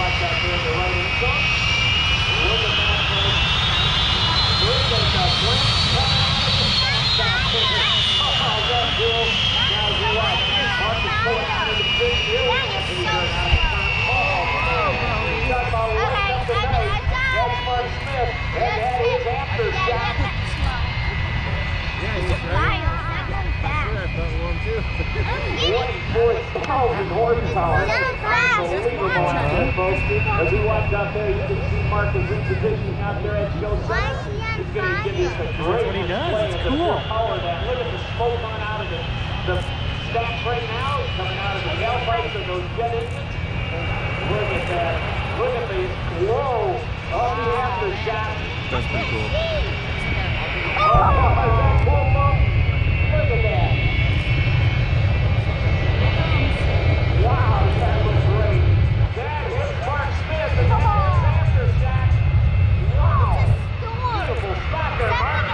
watch out there in the right end zone. Look at that, folks. Look at the blitz coming out of the backstop there. Oh, that girl. Now you watch. Marcus pulling out of the big hill. He's right out of time. Oh, he's talking about lighting up the night. That's Mark Smith. And that is after shot. Yeah, he's right. 24,000 horsepower. Unbelievable out there, folks. As we watch out there, you can see Marcus in position out there at Show Center. He's going to give us a great display of the full power that. Look at the smoke coming out of the stacks right now. It's coming out of the tailpipes of those jet engines. Look at that. Look at these. Whoa. Oh, the aftershock. That's pretty cool. Oh, is that cool, folks? Look at that. Wow, that was great. That is Mark Smith, and that is aftershock. Wow. Beautiful spot there, Mark.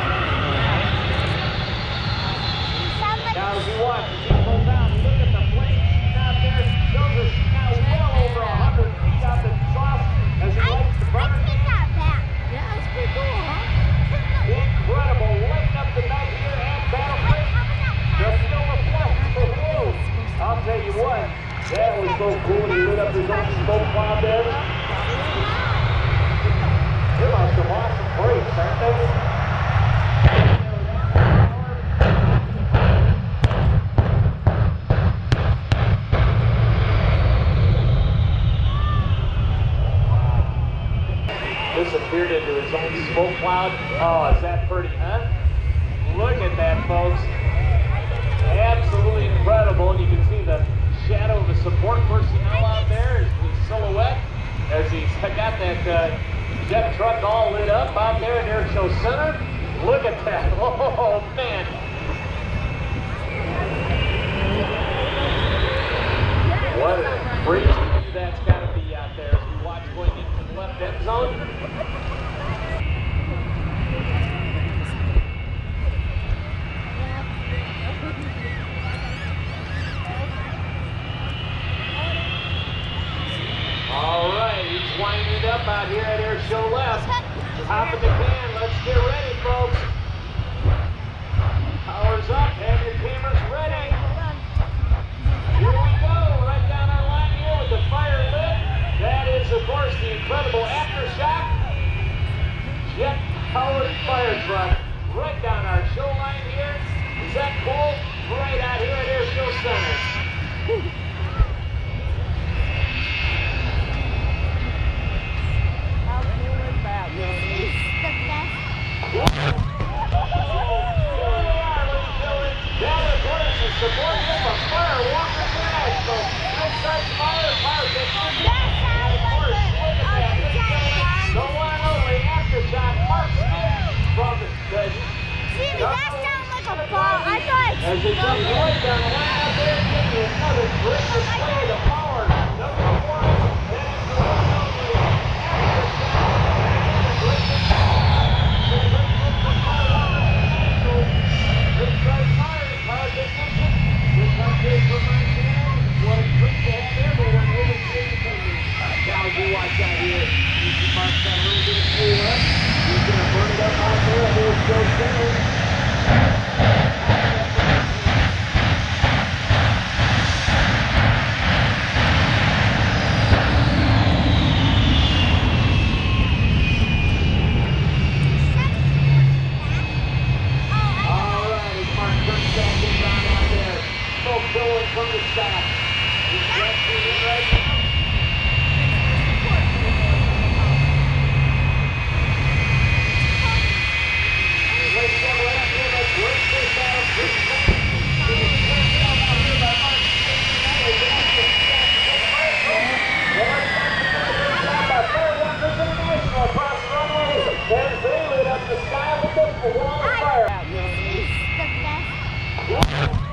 Now, as you watch, as you pull down, look at the plane out there. Those are now well over 100 feet out the trough as he likes to burn. Yeah, that's pretty cool, huh? Incredible. Lighting up the night here at Battle Creek. The silver flex for blue. I'll tell you what, that was so cool when he lit up his own smoke cloud there. They're like some awesome brakes, aren't they? Disappeared into his own smoke cloud. Oh, is that pretty, huh? Look at that, folks. Absolutely incredible. And you can see the shadow of the support personnel out there, his silhouette, as he's got that jet truck all lit up out there at Air Show Center. Look at that. Oh, man. What a crazy view that's got to be out there as we watch going into the left end zone. All right, he's winding it up out here at Air Show Left. Top of the can. Let's get ready, folks. Power's up. Have your cameras ready. Here we go. Right down our line here with the fire lit. That is, of course, the incredible aftershock jet-powered fire truck. Right down our show line here. Is that cool? Right out here at Air Show Center. Support him a fire walker international. Outside fire technician. And of course, look at that. The one and only aftershock, Mark Smith from the See, that sounds like a ball. I thought as it comes right down the line out there, giving you another great display of the power. The performance that is the one and only now as you watch out here, you see Mark's got a little bit of fuel left. He's going to burn it up out there at Air Show Center. Alright, as Mark turns back inbound out there, smoke billowing from the stack. He's resting in right now. Across the runway, as they lit up the sky with the wall of fire. It's the best.